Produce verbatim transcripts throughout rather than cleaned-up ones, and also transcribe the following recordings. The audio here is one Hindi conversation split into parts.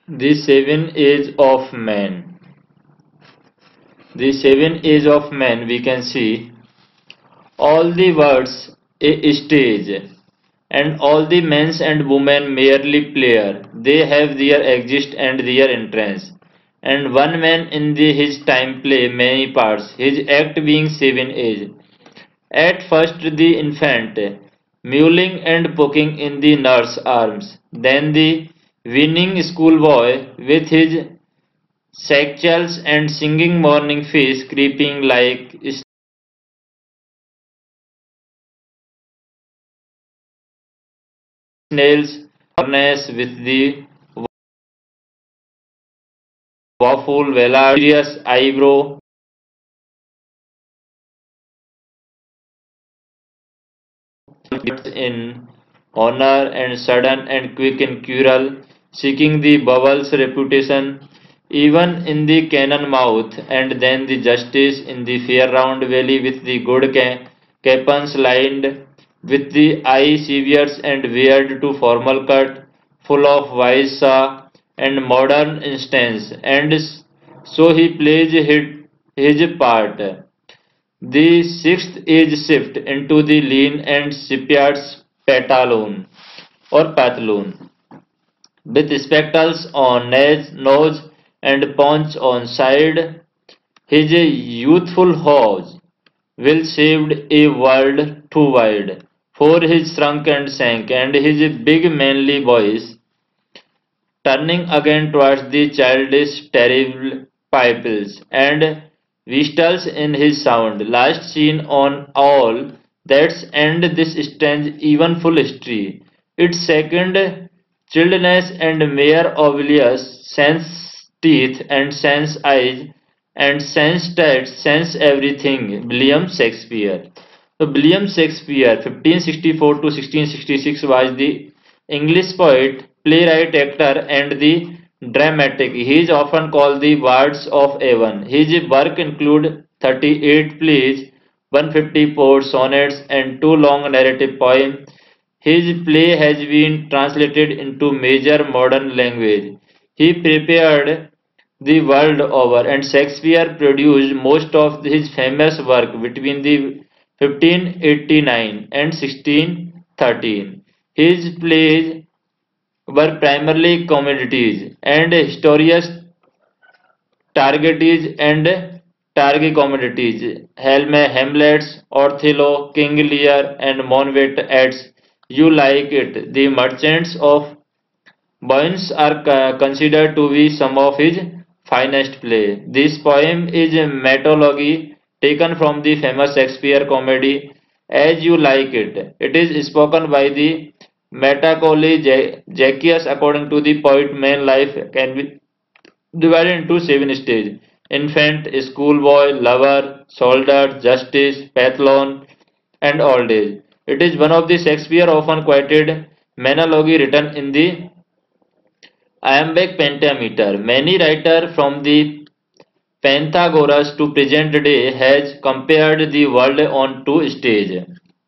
The seven age of man. The seven age of man we can see all the words a stage and all the men and women merely player. They have their exist and their entrance. And one man in the, his time play many parts, his act being seven age. At first the infant, mewling and poking in the nurse's arms, then the winning schoolboy with his satchels and singing morning fish creeping like snails, harness with the waffle, velar, serious eyebrow, in honor and sudden and quick and cruel, seeking the bubbles reputation, even in the cannon mouth, and then the justice in the fair round valley with the good ca- capons lined with the eye severe and weird to formal cut, full of wise saw and modern instance, and s- so he plays his, his part. The sixth age shift into the lean and shipyard's pantaloon or pantaloon, with spectacles on nose, nose and paunch on side. His youthful horse will saved a world too wide for his shrunk and sank, and his big manly voice turning again towards the childish terrible pipes and whistles in his sound, last seen on all that's end this strange evenful history. Its second childness and mere obvious sense teeth and sense eyes and sense touch, sense everything. William Shakespeare. So William Shakespeare, fifteen sixty-four to sixteen sixty-six, was the English poet, playwright, actor, and the dramatic. He is often called the Bards of Avon. His work include thirty-eight plays, one hundred fifty-four sonnets, and two long narrative poems. His play has been translated into major modern language. He prepared the world over, and Shakespeare produced most of his famous work between the fifteen eighty-nine and sixteen thirteen. His plays were primarily comedies and historious tragedies and tragicomedies. Helme, Hamlets, Othello, King Lear, and Monmouth adds, "You like it." The Merchants of Burns are co- considered to be some of his finest play. This poem is a metalogy taken from the famous Shakespeare comedy As You Like It. It is spoken by the Macaulay Zacchaeus according to the poet man life can be divided into seven stages. Infant, schoolboy, lover, soldier, justice, pathlon, and old age. It is one of the Shakespeare often quoted monologue written in the iambic pentameter. Many writers from the Pythagoras to present day has compared the world on two stages.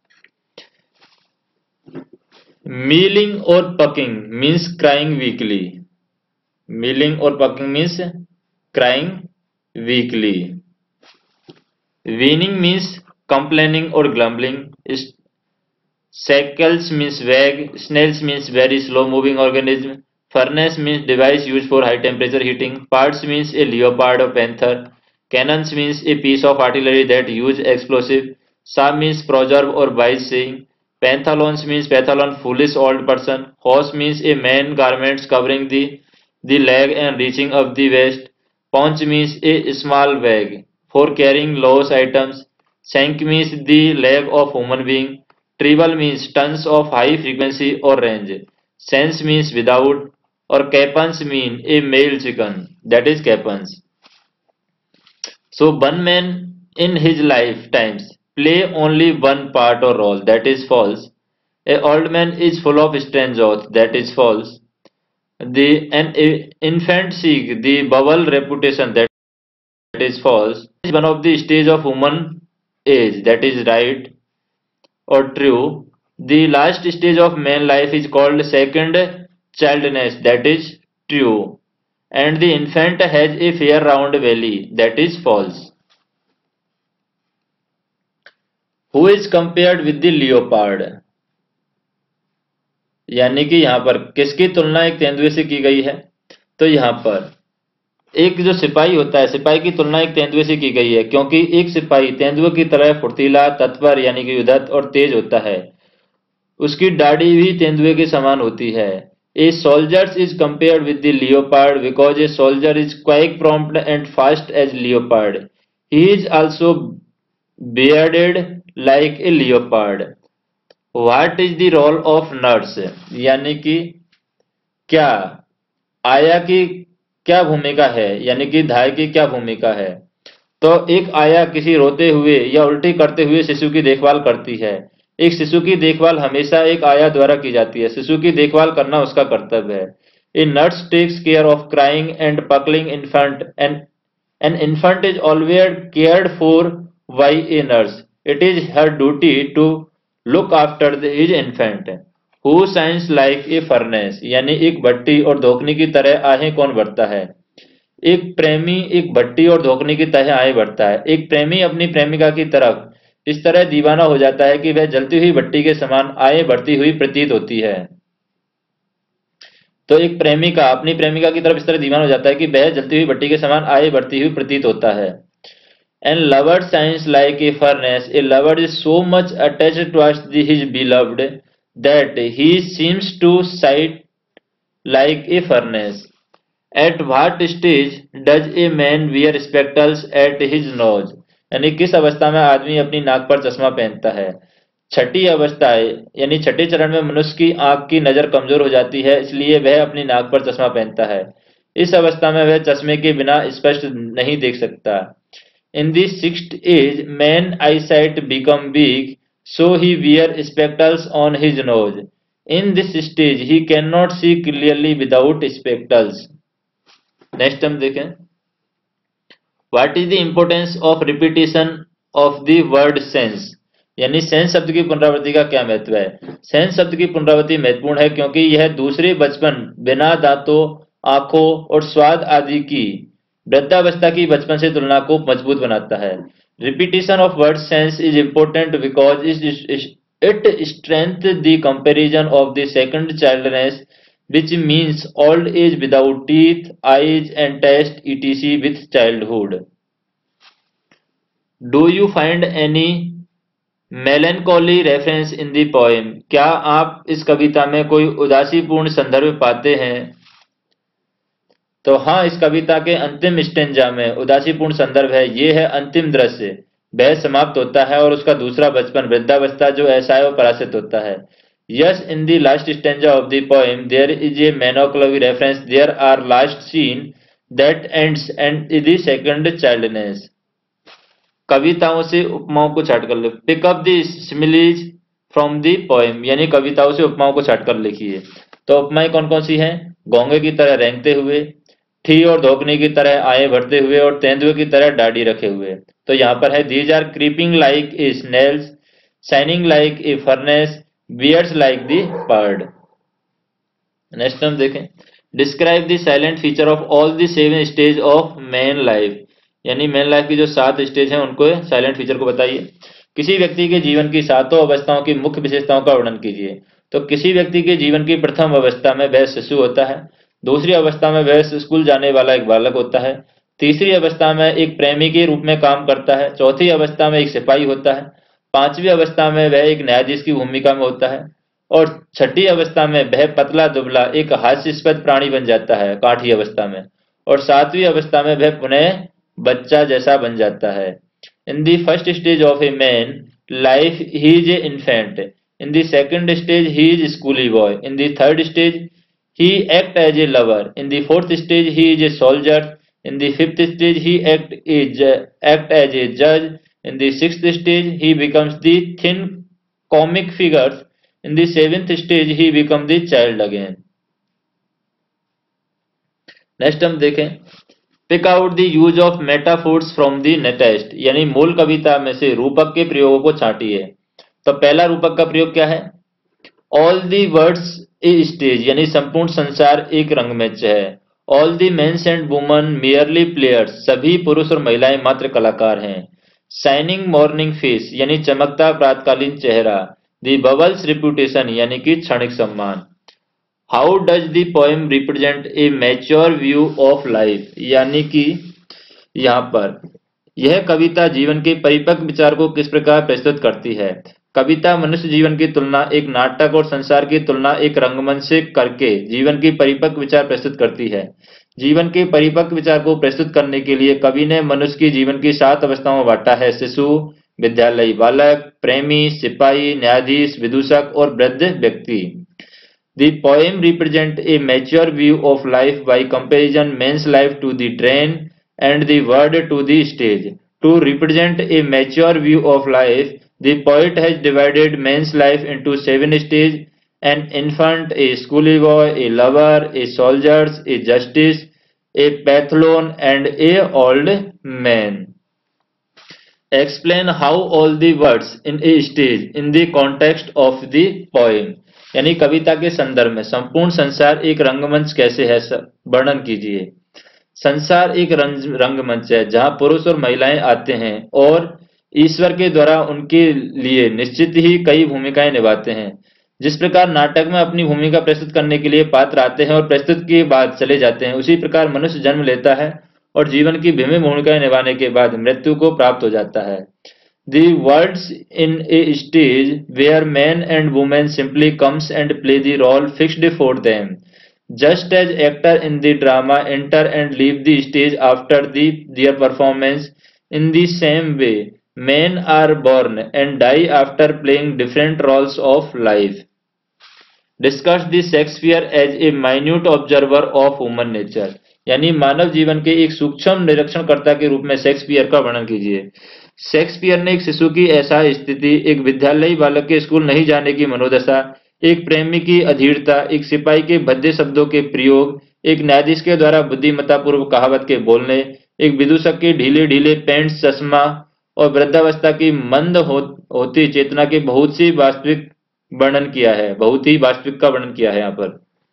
Mealing or pucking means crying weakly. Mealing or pucking means crying weakly. Whining means complaining or grumbling. Shackles means vague. Snails means very slow moving organism. Furnace means device used for high temperature heating. Parts means a leopard or panther. Cannons means a piece of artillery that use explosive. Sa means proverb or wise saying. Panthalons means pathalon, foolish old person. Hose means a man garments covering the, the leg and reaching up the waist. Paunch means a small bag for carrying loose items. Shank means the leg of human being. Treble means tons of high frequency or range. Sense means without, or capons mean a male chicken. That is capons. So one man in his lifetimes play only one part or role. That is false. A old man is full of strange oaths. That is false. The an a- infant seek the bubble reputation. That is false. Is one of the stage of human age. That is right or true. The last stage of man life is called second childness. That is true. and the infant has a fair round belly. That is false. Who is compared with the leopard? यानी कि यहाँ पर किसकी तुलना एक तेंदुए से की गई है? तो यहाँ पर एक जो सिपाही होता है, सिपाही की तुलना एक तेंदुए से की गई है, क्योंकि एक सिपाही तेंदुए की तरह फुर्तीला, तत्पर यानी कि उद्धत और तेज होता है। उसकी दाढ़ी भी तेंदुए के समान होती है। A soldier is compared with the leopard because a soldier is quick prompt and fast as leopard. He is also bearded like a leopard. What is the role of nurse? यानी कि क्या आया की क्या भूमिका है, यानी कि धाय की क्या भूमिका है? तो एक आया किसी रोते हुए या उल्टी करते हुए शिशु की देखभाल करती है। एक शिशु की देखभाल हमेशा एक आया द्वारा की जाती है। शिशु की देखभाल करना उसका कर्तव्य है। A nurse takes care of crying and puking infant and an infant is always cared for by a nurse. It is her duty to look after the, his infant. Who shines like a furnace? यानी एक भट्टी और धोखनी की तरह आहें कौन भरता है? एक प्रेमी एक भट्टी और धोखनी की तरह आहें भरता है। एक प्रेमी अपनी प्रेमिका की तरफ इस तरह दीवाना हो जाता है कि वह जलती हुई भट्टी के समान आहें भरती हुई प्रतीत होती है। तो एक प्रेमिका अपनी प्रेमिका की तरफ इस तरह दीवाना हो जाता है कि वह जलती हुई भट्टी के समान आहें भरती हुई प्रतीत होता है। And lover shines like a furnace. A lover is so much attached towards the, his beloved that he seems to shine like a furnace. At what stage does a man wear spectacles at his nose? यानी किस अवस्था में आदमी अपनी नाक पर चश्मा पहनता है? छठी अवस्था है, यानी छठे चरण में मनुष्य की आंख की नजर कमजोर हो जाती है, इसलिए वह अपनी नाक पर चश्मा पहनता है। इस अवस्था में वह चश्मे के बिना स्पष्ट नहीं देख सकता। In the sixth age, man eyesight become weak, so he wear spectacles on his nose. In this stage, he cannot see clearly without spectacles. Next हम देखें, What is the importance of repetition of the word sense? यानी सेंस शब्द की पुनरावृत्ति का क्या महत्व है? सेंस शब्द की पुनरावृत्ति महत्वपूर्ण है क्योंकि यह दूसरे बचपन बिना दांतों, आंखों और स्वाद आदि की वृद्धावस्था की बचपन से तुलना को मजबूत बनाता है। Repetition of word sense is important because it strength the comparison of the second childishness which means old age without teeth, eyes and taste etc with childhood. Do you find any melancholy reference in the poem? क्या आप इस कविता में कोई उदासीपूर्ण संदर्भ पाते हैं? तो हाँ, इस कविता के अंतिम स्टेंजा में उदासीपूर्ण संदर्भ है। ये है अंतिम दृश्य, वह समाप्त होता है और उसका दूसरा बचपन वृद्धावस्था जो ऐसा है वो परासित होता है। Yes, in the last stanza of the poem there is a melancholy reference, there are last scene that ends and the second childishness. कविताओं से उपमाओं को छाट कर लिख, pick up the similes from the poem, यानी कविताओं से उपमाओं को छाट कर लिखिए। तो उपमाएं कौन कौन सी हैं? घोंगे की तरह रेंगते हुए, ठी और धोखनी की तरह आए भरते हुए और तेंदुए की तरह दाढ़ी रखे हुए। तो यहाँ पर है these are creeping like a snails, shining like a furnace, beards like the bird. Next हम देखें, describe the silent feature of all the seven stage of man life, यानी मैन लाइफ की जो सात स्टेज हैं उनको साइलेंट फीचर को बताइए। किसी व्यक्ति के जीवन की सातों अवस्थाओं की मुख्य विशेषताओं का वर्णन कीजिए। तो किसी व्यक्ति के जीवन की प्रथम अवस्था में वह शिशु होता है, दूसरी अवस्था में वह स्कूल जाने वाला एक बालक होता है, तीसरी अवस्था में एक प्रेमी के रूप में काम करता है, चौथी अवस्था में एक सिपाही होता है, पांचवी अवस्था में वह एक न्यायाधीश की भूमिका में होता है और छठी अवस्था में वह पतला दुबला एक हास्यास्पद प्राणी बन जाता है काठी अवस्था में, और सातवीं अवस्था में वह पुनः बच्चा जैसा बन जाता है। In the first stage of a man life he is a infant, in the second stage he is schoolboy, in the third stage he act as a lover, in the fourth stage he is a soldier, in the fifth stage he act, a, act as a judge, in the sixth stage he becomes the thin comic figure, in the seventh stage he becomes the child again. Next हम देखें, pick out the use of metaphors from the neatest, यानी मूल कविता में से रूपक के प्रयोगों को छांटिए। तो पहला रूपक का प्रयोग क्या है? All the world's a stage, यानी संपूर्ण संसार एक रंगमंच है। All the men's and woman merely players, सभी पुरुष और महिलाएं मात्र कलाकार हैं। शाइनिंग मॉर्निंग फेस, यानी चमकता प्रातकालीन चेहरा। द बबल्स रिपुटेशन, यानी कि क्षणिक सम्मान। How does the poem represent a mature view of life, यानी कि यहाँ पर यह कविता जीवन के परिपक्व विचार को किस प्रकार प्रस्तुत करती है। कविता मनुष्य जीवन की तुलना एक नाटक और संसार की तुलना एक रंगमंच से करके जीवन की परिपक्व विचार प्रस्तुत करती है। जीवन के परिपक्व विचार को प्रस्तुत करने के लिए कवि ने मनुष्य की जीवन की सात अवस्थाओं में बांटा है: शिशु, विद्यालयी बालक, प्रेमी, सिपाही, न्यायाधीश, विदूषक और वृद्ध व्यक्ति। The poem represents a mature view of life by comparison man's life to the train and the word to the stage. To represent a mature view of life, the poet has divided man's life into seven stages: an infant, a schoolboy, a lover, a soldier, a justice, a pathlon, and a old man. Explain how all the words in a stage in the context of the poem. यानी कविता के संदर्भ में संपूर्ण संसार एक रंगमंच कैसे है, वर्णन कीजिए। संसार एक रंगमंच है जहां पुरुष और महिलाएं आते हैं और ईश्वर के द्वारा उनके लिए निश्चित ही कई भूमिकाएं निभाते हैं। जिस प्रकार नाटक में अपनी भूमिका प्रस्तुत करने के लिए पात्र आते हैं और प्रस्तुत के बाद चले जाते हैं, उसी प्रकार मनुष्य जन्म लेता है और जीवन की विभिन्न भूमिकाएं निभाने के बाद मृत्यु को प्राप्त हो जाता है। The words in a stage where man and woman simply comes and play the role fixed for them, just as actor in the drama enter and leave the stage after the their performance. In the same way, men are born and die after playing different roles of life. Discuss the Shakespeare as a minute observer of human nature. यानी मानव जीवन के एक सूक्ष्म निरीक्षणकर्ता के रूप में शेक्सपियर का वर्णन कीजिए। शेक्सपियर ने एक शिशु की ऐसा स्थिति, एक विद्यालयी बालक के स्कूल नहीं जाने की मनोदशा, एक प्रेमी की अधीरता, एक सिपाही के भद्दे शब्दों के प्रयोग, एक न्यायाधीश के द्वारा बुद्धिमत्तापूर्व कहावत के बोलने, एक विदूषक के ढीले ढीले पैंट, चश्मा और वृद्धावस्था की मंद हो, होती चेतना के बहुत सी वास्तविक वर्णन किया है, बहुत ही वास्तविक का वर्णन किया है। यहाँ पर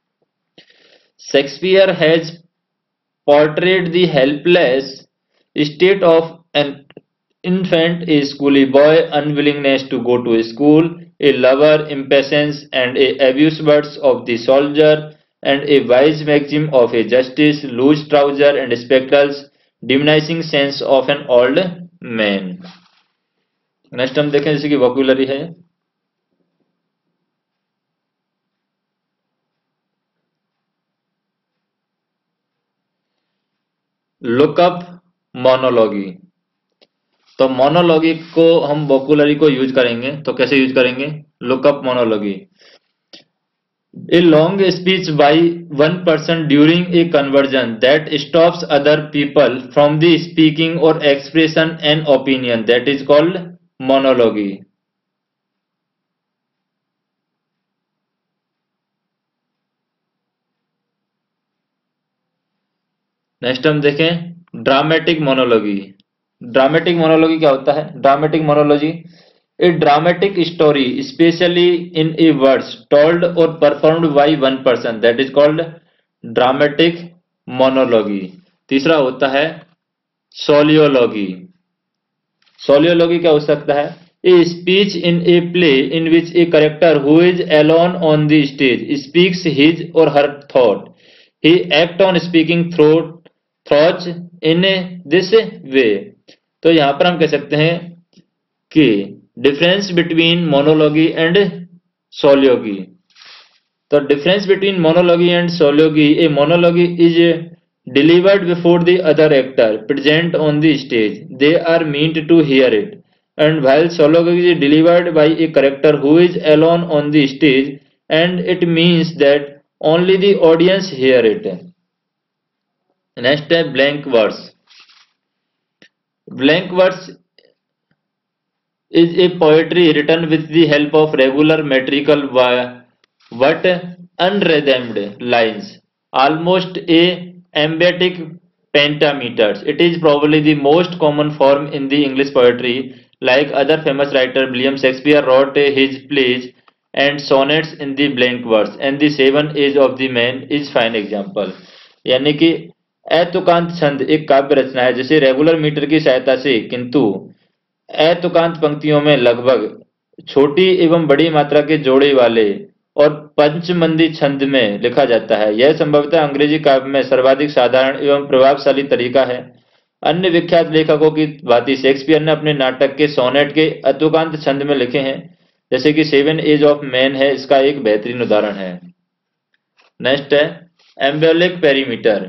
Shakespeare has portrayed the helpless state of an infant, a schoolboy unwillingness to go to school, a lover impatience, and a abuse words of the soldier, and a wise maxim of a justice, loose trouser and spectacles, diminishing sense of an old man. Next हम देखें जैसे कि वोकैबुलरी है। Look up monologue. तो मोनोलॉगी को हम वोकैबुलरी को यूज करेंगे, तो कैसे यूज करेंगे? Look up monologue, a long speech by one person during a conversion that stops other people from the speaking और expression an opinion, that is called monologue. Next हम देखें ड्रामेटिक मोनोलॉगी। ड्रामेटिक मोनोलॉगी क्या होता है? Dramatic monologue, a dramatic story specially in a words told और performed by one person, that is called dramatic monologue. तीसरा होता है सोलियोलॉगी। सोलियोलॉगी क्या हो सकता है? A speech in a play in which a character who is alone on the stage speaks his और her thought, he act on speaking through thoughts in this way. तो यहां पर हम कह सकते हैं कि difference between monologue and soliloquy. तो difference between monologue and soliloquy, a monologue is delivered before the other actor present on the stage, they are meant to hear it, and while soliloquy is delivered by a character who is alone on the stage, and it means that only the audience hear it. Next है blank verse. Blank verse is a poetry written with the help of regular metrical but unrhythmed lines, almost a embetic pentameters. It is probably the most common form in the English poetry. Like other famous writer, William Shakespeare wrote his plays and sonnets in the blank verse, and the Seven Age of the Man is fine example. यानी कि अतुकांत छंद एक काव्य रचना है जिसे रेगुलर मीटर की सहायता से किंतु अतुकांत पंक्तियों में लगभग छोटी एवं बड़ी मात्रा के जोड़े वाले और पंचमंदी छंद में लिखा जाता है। यह संभवतः अंग्रेजी काव्य में सर्वाधिक साधारण एवं प्रभावशाली तरीका है। अन्य विख्यात लेखकों की भांति शेक्सपियर ने अपने नाटक के सोनेट के अतुकांत छंद में लिखे हैं, जैसे कि सेवन एज ऑफ मैन है, इसका एक बेहतरीन उदाहरण है। नेक्स्ट है iambic pentameter.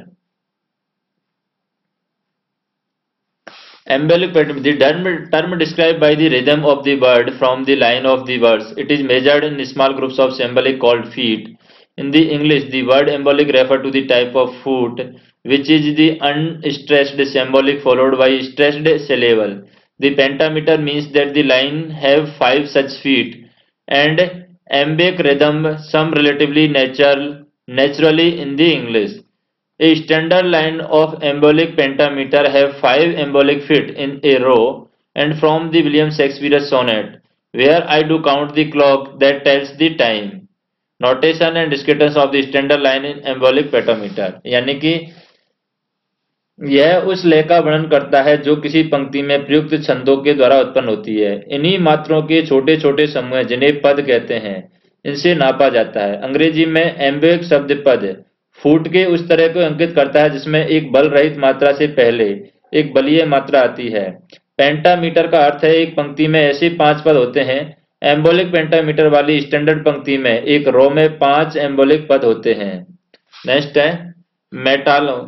Embolic pattern, the term, term described by the rhythm of the word from the line of the verse. It is measured in small groups of symbolic called feet. In the English, the word embolic refer to the type of foot, which is the unstressed symbolic followed by stressed syllable. The pentameter means that the line have five such feet, and embic rhythm some relatively natural, naturally in the English. A standard line of embolic pentameter have five embolic feet in a row, and from the William Shakespeare sonnet, where I do count the clock that tells the time. Notation and description of the standard line in embolic pentameter. यानी कि यह उस लय का वर्णन करता है जो किसी पंक्ति में प्रयुक्त छंदों के द्वारा उत्पन्न होती है। इन्हीं मात्रों के छोटे छोटे समूह जिन्हें पद कहते हैं, इनसे नापा जाता है। अंग्रेजी में एम्बिक शब्द पद फुट के उस तरह को अंकित करता है जिसमें एक बल रहित मात्रा से पहले एक बलीय मात्रा आती है। पेंटामीटर का अर्थ है एक पंक्ति में ऐसे पांच पद होते हैं। एम्बोलिक पेंटामीटर वाली स्टैंडर्ड पंक्ति में एक रो में पांच एम्बोलिक पद होते हैं। नेक्स्ट है मेटालो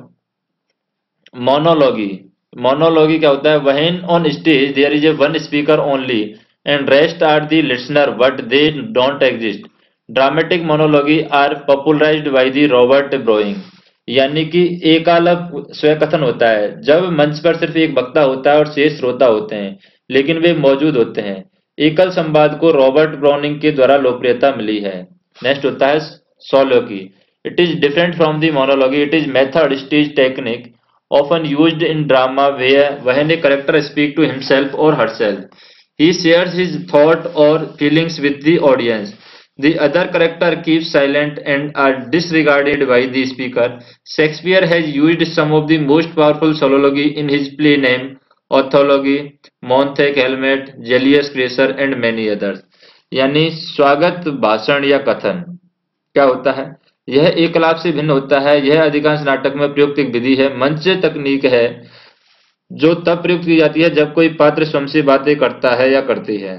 मोनोलॉगी। मोनोलॉगी क्या होता है? When on stage there is a one speaker only and rest are the listener but they don't exist. Dramatic monologue are popularized by the Robert Browning. यानी कि एकालाप स्वकथन होता है जब मंच पर सिर्फ एक वक्ता होता है और शेष श्रोता होते हैं, लेकिन वे मौजूद होते हैं। एकल संवाद को रॉबर्ट ब्राउनिंग के द्वारा लोकप्रियता मिली है। नेक्स्ट होता है soliloquy. It is different from the monologue. It is method stage technique often used in drama where when a character speaks to himself or herself, he shares his thought or feelings with the audience. The other character keeps silent and are disregarded by the speaker. Shakespeare has used some of the most powerful solology in his play named Orthology, Montague Helmet, Julius Caesar and many others. यानी स्वागत भाषण या कथन क्या होता है? यह एकलाप से भिन्न होता है। यह अधिकांश नाटक में प्रयुक्त एक विधि है, मंच तकनीक है जो तब प्रयुक्त की जाती है जब कोई पात्र स्वयं से बातें करता है या करती है।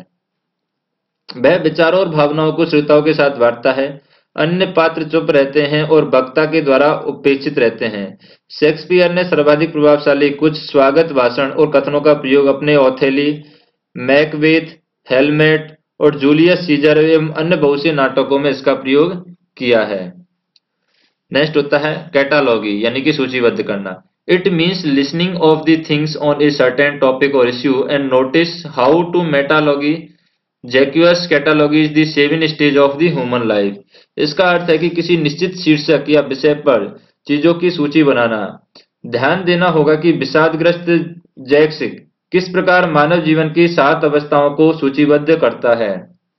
वह विचारों और भावनाओं को श्रोताओं के साथ बांटता है। अन्य पात्र चुप रहते हैं और वक्ता के द्वारा उपेक्षित रहते हैं। शेक्सपियर ने सर्वाधिक प्रभावशाली कुछ स्वागत भाषण और कथनों का प्रयोग अपने ओथेली, मैकबेथ, हेलमेट और जूलियस सीजर एवं अन्य बहुत से नाटकों में इसका प्रयोग किया है। नेक्स्ट होता है कैटालॉगी यानी कि सूचीबद्ध करना। It means listing of the things on a certain topic और issue and notice how to catalogue. Jaques catalogue is the seven stage of the human life. इसका अर्थ है कि किसी निश्चित शीर्षक या विषय पर चीजों की सूची बनाना। ध्यान देना होगा कि विषादग्रस्त जैक्स किस प्रकार मानव जीवन की सात अवस्थाओं को सूचीबद्ध करता है।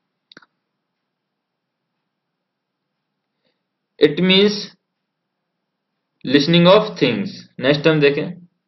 It means listing of things. Next हम देखें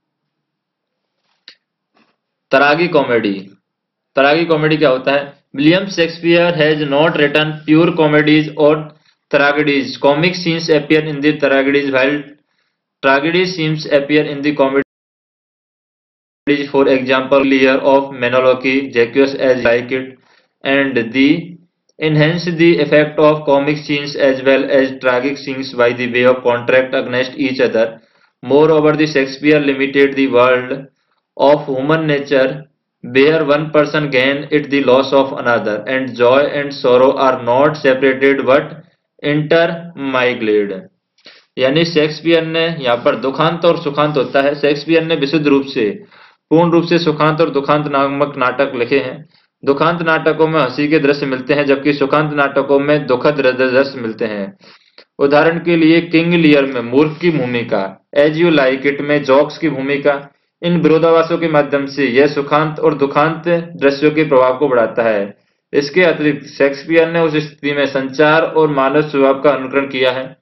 तरागी कॉमेडी। तरागी कॉमेडी क्या होता है? William Shakespeare has not written pure comedies और tragedies. Comic scenes appear in the tragedies while tragedy scenes appear in the comedies. For example, Lear of Monology, Jacques as like it, and the enhance the effect of comic scenes as well as tragic scenes by the way of contract against each other. Moreover, the Shakespeare limited the world of human nature where one person gain it the loss of another, and joy and sorrow are not separated but intermingled. यानी शेक्सपियर ने यहाँ पर दुखांत और सुखांत होता है। शेक्सपियर ने विशुद्ध रूप से पूर्ण रूप से सुखांत और दुखांत नामक नाटक लिखे हैं। दुखांत नाटकों में हंसी के दृश्य मिलते हैं जबकि सुखांत नाटकों में दुखद दृश्य मिलते हैं। उदाहरण के लिए किंग लियर में मूर्ख की भूमिका, एज यू लाइक इट में जोक्स की भूमिका। इन विरोधाभासों के माध्यम से यह सुखांत और दुखांत दृश्यों के प्रभाव को बढ़ाता है। इसके अतिरिक्त शेक्सपियर ने उस स्थिति में संचार और मानव स्वभाव का अनुकरण किया है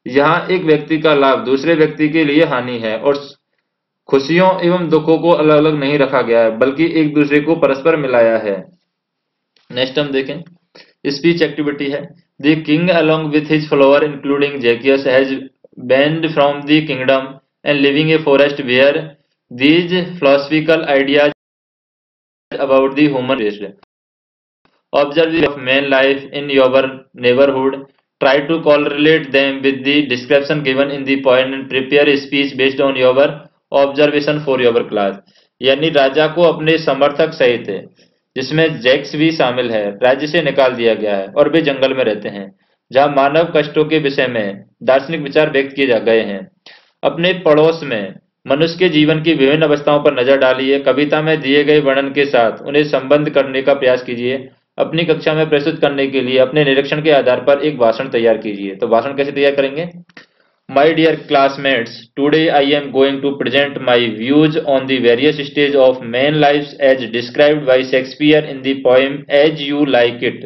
यहाँ एक व्यक्ति का लाभ दूसरे व्यक्ति के लिए हानि है और खुशियों एवं दुखों को अलग अलग नहीं रखा गया है, बल्कि एक दूसरे को परस्पर मिलाया है। नेक्स्ट हम देखें, स्पीच एक्टिविटी है। The king along with his follower including Zacchaeus has banned from the kingdom and living a forest where these philosophical ideas about the human race. Observe the of man life in your neighborhood. Try to correlate them with the description given in the poem and prepare a speech based on your observation for your class. यानी राजा को अपने समर्थक सहित, जिसमें जैक्स भी शामिल है, राज्य से निकाल दिया गया है और वे जंगल में रहते हैं जहां मानव कष्टों के विषय में दार्शनिक विचार व्यक्त किए जा गए हैं। अपने पड़ोस में मनुष्य के जीवन की विभिन्न अवस्थाओं पर नजर डालिए। कविता में दिए गए वर्णन के साथ उन्हें संबंध करने का प्रयास कीजिए। अपनी कक्षा में प्रस्तुत करने के लिए अपने निरीक्षण के आधार पर एक भाषण तैयार कीजिए। तो भाषण कैसे तैयार करेंगे? My dear classmates, today I am going to present my views on the various stages of man lives as described by Shakespeare in the poem As You Like It.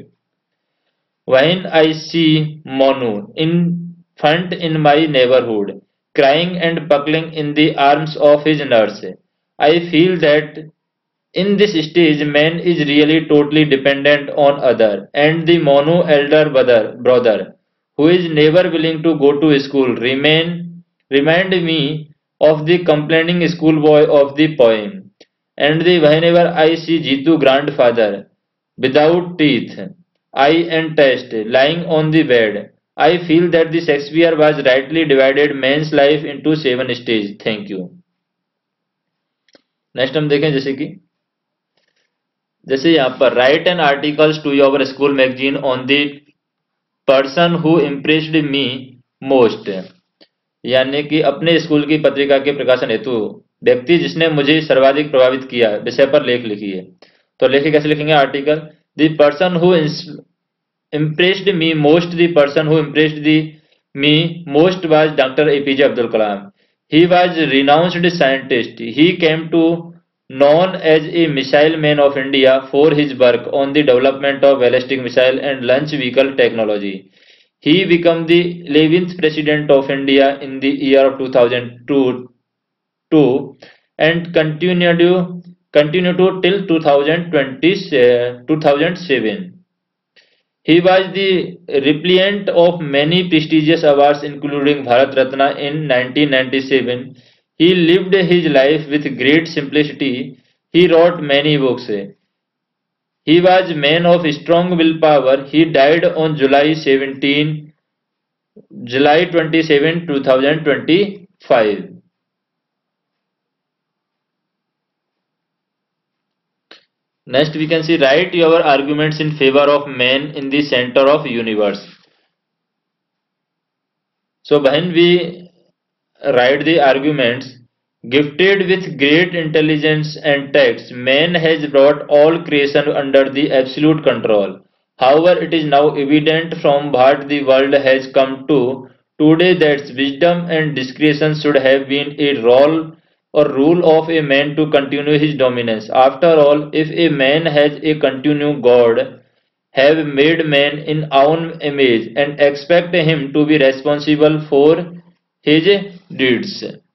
When I see Monu infant in my neighborhood, crying and buckling in the arms of his nurse, I feel that in this stage man is really totally dependent on other, and the Monu elder brother, brother who is never willing to go to school remain remind me of the complaining schoolboy of the poem. And the whenever I see Jitu grandfather without teeth, eye and taste lying on the bed, I feel that the Shakespeare was rightly divided man's life into seven stages. Thank you. Next हम देखें, जैसे कि जैसे यहाँ पर write an articles to your school magazine on the person who impressed me most, यानी कि अपने स्कूल की पत्रिका के प्रकाशन हेतु व्यक्ति जिसने मुझे सर्वाधिक प्रभावित किया विषय पर लेख लिखिए। तो लेख कैसे लिखेंगे? Article the person who impressed me most the person who impressed the me most was doctor A P J Abdul Kalam. He was a renowned scientist. He came to known as a missile man of India for his work on the development of ballistic missile and launch vehicle technology. He became the eleventh president of India in the year of two thousand two and continued continue to till two thousand twenty, uh, two thousand seven. He was the recipient of many prestigious awards including Bharat Ratna in nineteen ninety-seven. He lived his life with great simplicity. He wrote many books. He was a man of strong willpower. He died on July seventeenth, July twenty-seventh, two thousand twenty-five. Next we can see write your arguments in favor of man in the center of universe. So when we write the arguments, gifted with great intelligence and tact, man has brought all creation under the absolute control. However, it is now evident from what the world has come to today that wisdom and discretion should have been a role or rule of a man to continue his dominance. After all, if a man has a continued God have made man in own image and expect him to be responsible for his deeds.